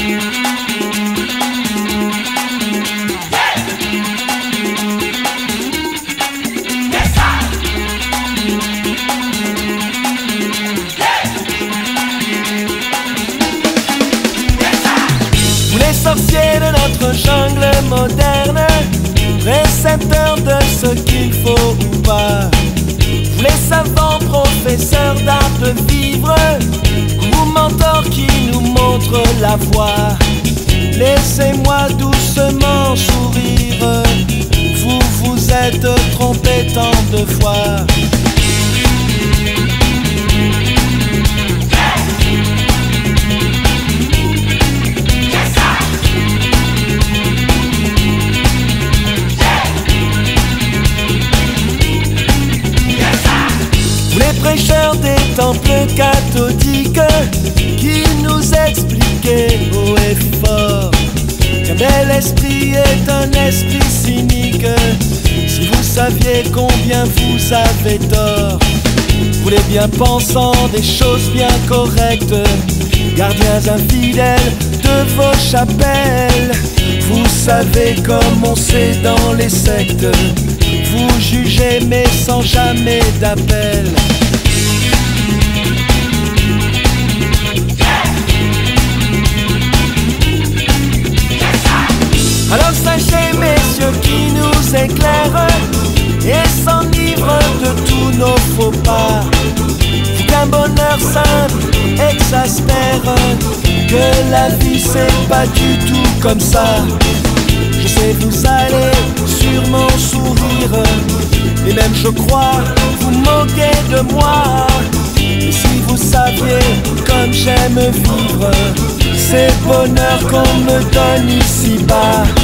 Sorciers de notre jungle moderne, récepteurs de ce qu'il faut ou pas. Vous les savants professeurs d'art de vivre, ou mentors qui nous montrent la voie. Laissez-moi doucement sourire, vous vous êtes trompés tant de fois. Prêcheurs des temples cathodiques qui nous expliquaient haut et fort qu'un bel esprit est un esprit cynique. Si vous saviez combien vous avez tort, vous les bien pensants des choses bien correctes, gardiens infidèles de vos chapelles, vous savez comme on sait dans les sectes, vous jugez mais sans jamais d'appel. Alors sachez messieurs qui nous éclairent et s'enivrent de tous nos faux pas, qu'un bonheur simple exaspère, que la vie c'est pas du tout comme ça. Je sais vous allez sûrement sourire, et même je crois vous moquer de moi. Et si vous saviez comme j'aime vivre, c'est bonheur qu'on me donne ici-bas.